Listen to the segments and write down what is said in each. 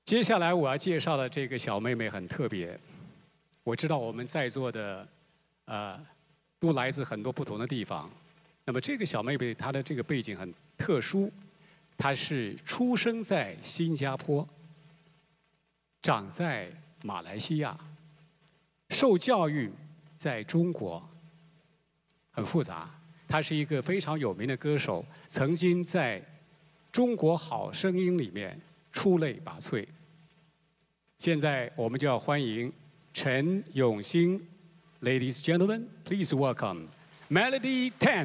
接下来我要介绍的这个小妹妹很特别，我知道我们在座的，都来自很多不同的地方。那么这个小妹妹她的这个背景很特殊，她是出生在新加坡，长在马来西亚，受教育在中国，很复杂。她是一个非常有名的歌手，曾经在中国好声音里面出类拔萃。现在我们就要欢迎陈咏欣 ，Ladies and gentlemen, please welcome Melody Tan。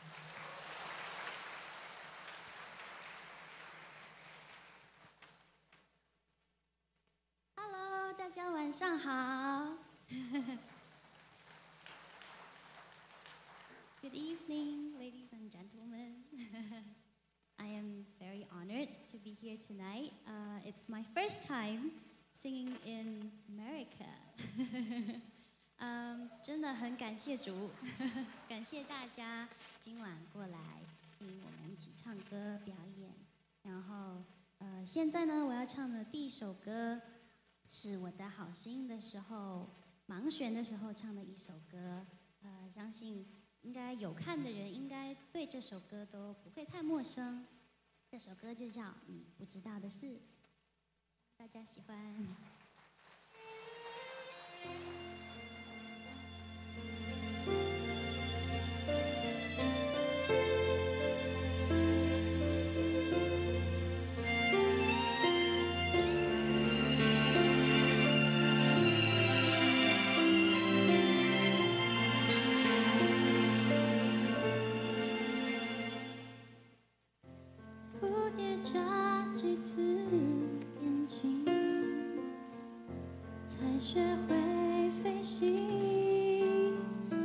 Hello， 大家晚上好。Good evening, ladies and gentlemen. I am very honored to be here tonight. It's my first time singing in America. 真的很感谢主，感谢大家今晚过来听我们一起唱歌表演。然后，现在呢，我要唱的第一首歌是我在好声音的时候盲选的时候唱的一首歌。相信应该有看的人应该对这首歌都不会太陌生。这首歌就叫《你不知道的事》，大家喜欢。学会飞行，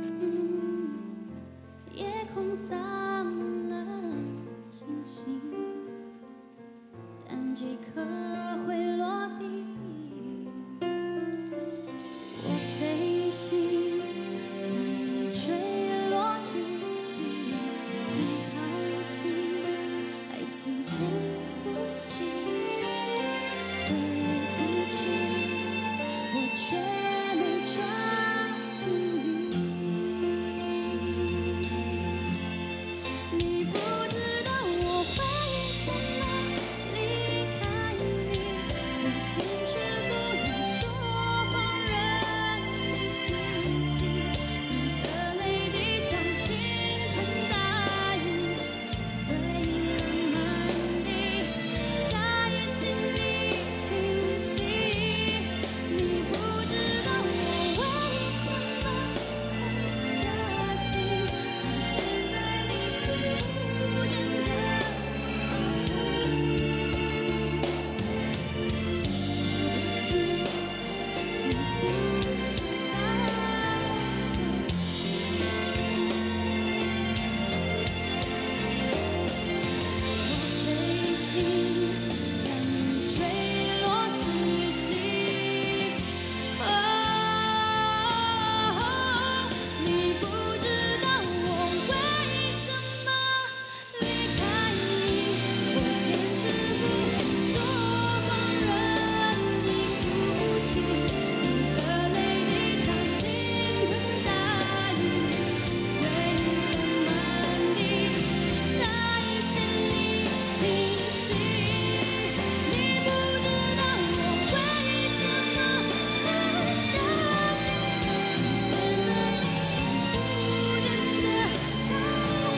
夜空洒满了星星，但几颗会落地。我飞行，但你坠落之际，很靠近，还听见呼吸。却没抓紧你，你不知道我为什么离开你，我坚持不能说放任你哭泣，你的泪滴像倾盆大雨，随了满地，在心里清晰。你不知道我为什么会相信，盘旋在你不见的可能是你不知道的事。我飞行，让你坠落之际。你不知道我为什么离开你，我坚持不能说放任你哭泣，你的泪滴像倾盆大雨，随了满地，在心里清晰。你不知道我为什么会相信，盘旋在你不见的高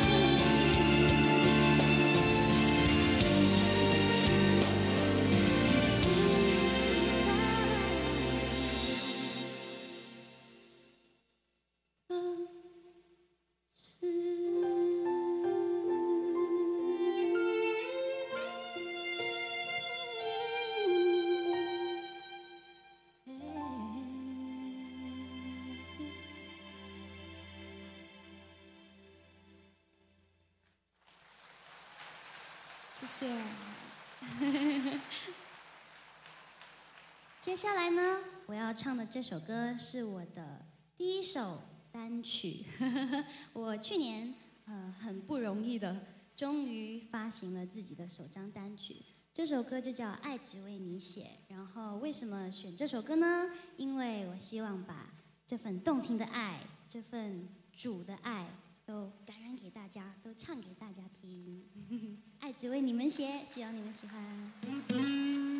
谢谢。接下来呢，我要唱的这首歌是我的第一首单曲。我去年很不容易的，终于发行了自己的首张单曲。这这首歌就叫《爱只为你写》。然后为什么选这首歌呢？因为我希望把这份动听的爱，这份主的爱，都感染给大家，都唱给大家听。爱只为你们写，希望你们喜欢。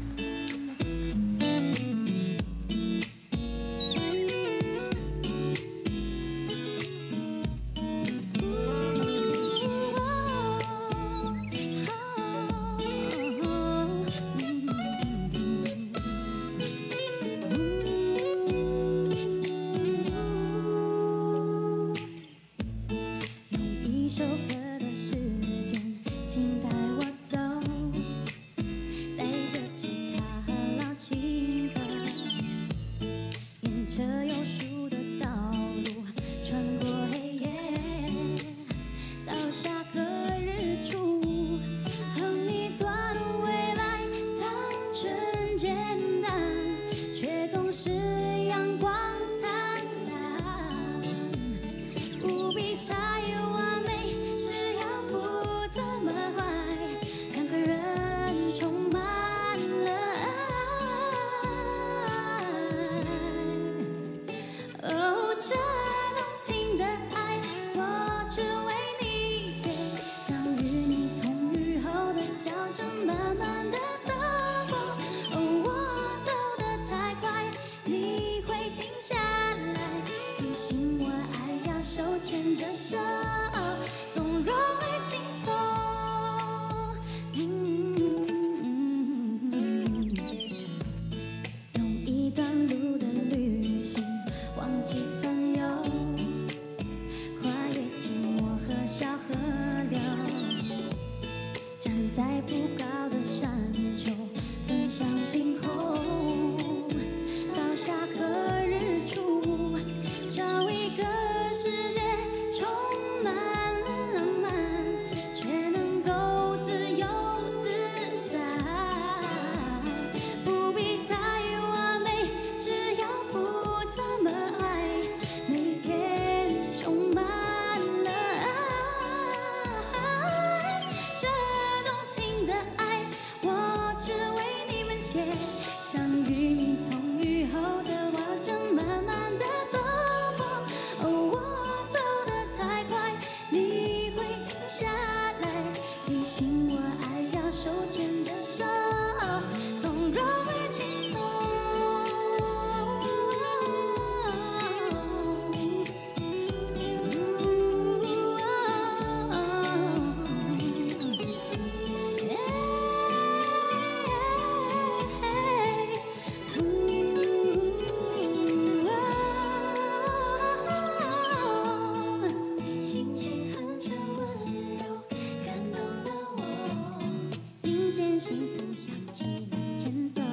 一首歌的时间，请带我走，带着吉他和老情歌，沿着有树的道路，穿过黑夜，到下个日出，哼一段未来，单纯简单，却总是阳光灿烂，不必太完美，只要不怎么坏，两个人充满了爱。哦，这动听的爱，我只为你写。想与你从雨后的小镇慢慢的走过。哦，我走得太快，你会停下来，提醒我爱要手牵着手，从容而轻松。用一段路的旅行，忘记烦忧，跨越寂寞和小河流，站在不高的山丘，分享星空，到下个日出，找一个世界充满了浪漫，却能够自由自在，不必太完美，只要不怎么爱，每天充满了爱。这动听的爱，我只为你们写。想与你从雨后的瓦镇慢慢的走过。哦，我走得太快，你会停下来，提醒我爱要手牵着手，从容而轻松。你轻轻哼着温柔，感动了我，听见幸福响起了前奏。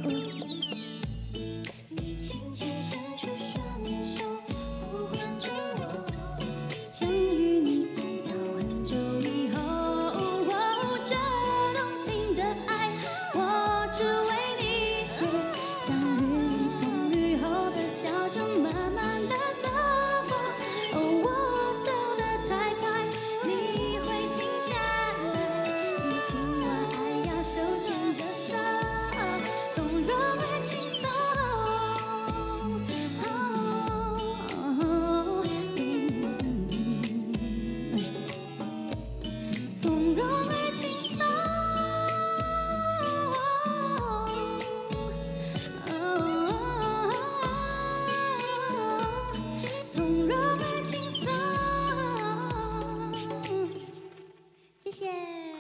你轻轻伸出双手，呼唤着我，想与你爱到很久以后。哦，这动听的爱，我只为你写。想与你从雨后的小镇慢慢的走过。哦，我走得太快，你会停下来，提醒我爱要手牵着手，从容而轻松。从容而轻松。从容而轻松。谢谢。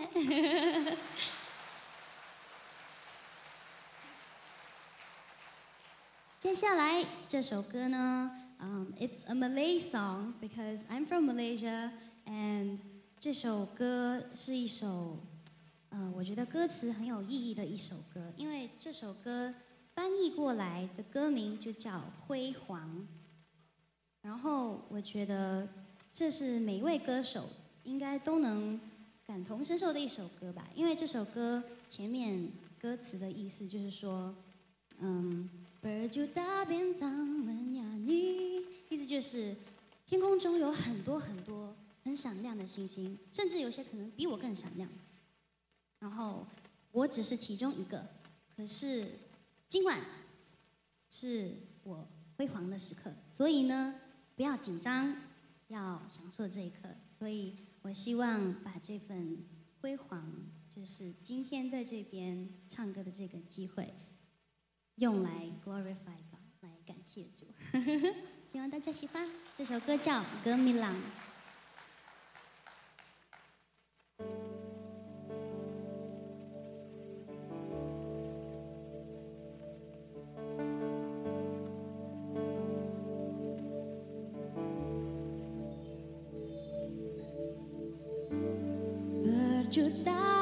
接下来这首歌呢，it's a Malay song because I'm from Malaysia, and 这首歌是一首，我觉得歌词很有意义的一首歌，因为这首歌翻译过来的歌名就叫《辉煌》。然后我觉得这是每一位歌手应该都能感同身受的一首歌吧，因为这首歌前面歌词的意思就是说，berju大便当门呀你，意思就是天空中有很多很多很闪亮的星星，甚至有些可能比我更闪亮。然后我只是其中一个，可是今晚是我辉煌的时刻，所以呢，不要紧张，要享受这一刻。所以我希望把这份辉煌，就是今天在这边唱歌的这个机会，用来 glorify God， 来感谢主。希望大家喜欢这首歌，叫《Gemilang》。Berjuta